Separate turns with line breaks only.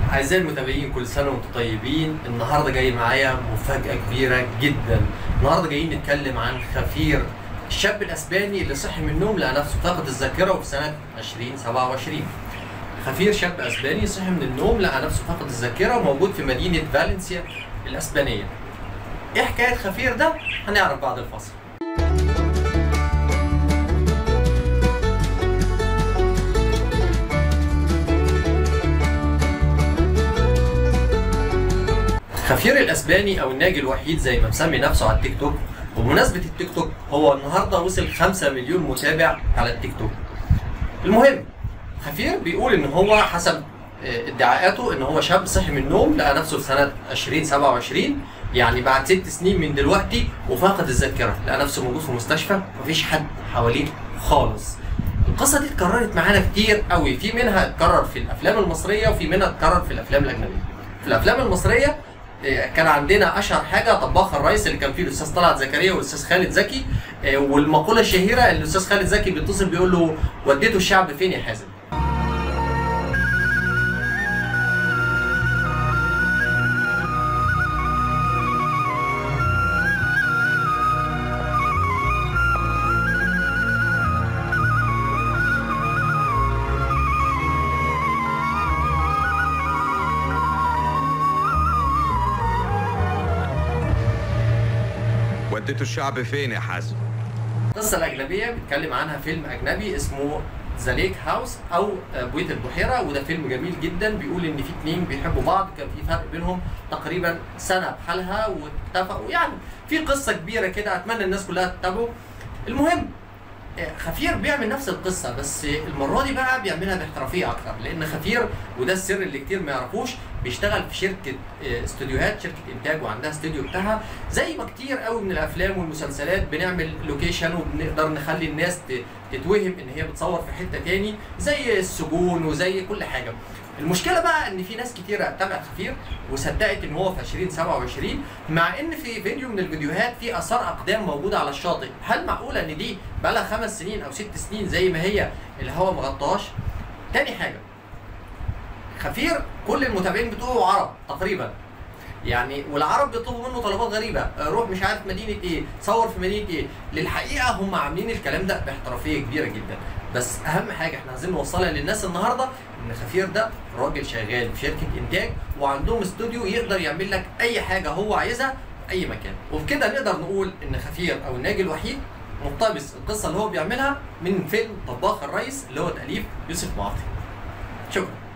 أعزائي المتابعين، كل سنة وانتم طيبين. النهارده جاي معايا مفاجأة كبيرة جدا. النهارده جايين نتكلم عن خفير، الشاب الأسباني اللي صحي من النوم لقى نفسه فقد الذاكرة وفي سنة 2027. خفير شاب أسباني صحي من النوم لقى نفسه فقد الذاكرة وموجود في مدينة فالنسيا الأسبانية. إيه حكاية خفير ده؟ هنعرف بعد الفاصل. خفير الاسباني او الناجي الوحيد زي ما مسمي نفسه على التيك توك، وبمناسبه التيك توك هو النهارده وصل 5 مليون متابع على التيك توك. المهم خفير بيقول ان هو حسب ادعاءاته ان هو شاب صحي من النوم لقى نفسه في سنه 2027، يعني بعد 6 سنين من دلوقتي، وفقد الذاكره، لقى نفسه موجود في مستشفى مفيش حد حواليه خالص. القصه دي اتكررت معانا كتير قوي، في منها اتكرر في الافلام المصريه وفي منها اتكرر في الافلام الاجنبيه. في الافلام المصريه كان عندنا اشهر حاجه طباخ الريس اللي كان فيه الاستاذ طلعت زكريا والاستاذ خالد زكي، والمقوله الشهيره اللي الاستاذ خالد زكي بيتصل بيقول له وديتوا الشعب فين يا حازم.
وديتوا الشعب فين يا حازم؟
القصه الاجنبيه بيتكلم عنها فيلم اجنبي اسمه ذا ليك هاوس او بيت البحيره، وده فيلم جميل جدا. بيقول ان في 2 بيحبوا بعض، كان في فرق بينهم تقريبا سنه بحالها واتفقوا، يعني في قصه كبيره كده، اتمنى الناس كلها تتابعه. المهم خفير بيعمل نفس القصه، بس المره دي بقى بيعملها باحترافيه اكتر، لان خفير وده السر اللي كتير ما يعرفوش بيشتغل في شركه استوديوهات، شركه انتاج، وعندها استوديو بتاعها. زي ما كتير قوي من الافلام والمسلسلات بنعمل لوكيشن وبنقدر نخلي الناس تتوهم ان هي بتصور في حته تاني، زي السجون وزي كل حاجه. المشكله بقى ان في ناس كتيره تابعت خفير وصدقت ان هو في 2027، مع ان في فيديو من الفيديوهات في اثار اقدام موجوده على الشاطئ. هل معقوله ان دي بقى لها 5 سنين او 6 سنين زي ما هي الهوا مغطاهاش؟ تاني حاجه، خفير كل المتابعين بتوعه عرب تقريبا، يعني والعرب بيطلبوا منه طلبات غريبه، روح مش عارف مدينه ايه، صور في مدينه ايه. للحقيقه هم عاملين الكلام ده باحترافيه كبيره جدا، بس اهم حاجه احنا عايزين نوصلها للناس النهارده ان خفير ده راجل شغال في شركه انتاج وعندهم استوديو يقدر يعمل لك اي حاجه هو عايزها في اي مكان. وبكده نقدر نقول ان خفير او الناجي الوحيد مقتبس القصه اللي هو بيعملها من فيلم طباخ الريس اللي هو تاليف يوسف معاطي. شكرا.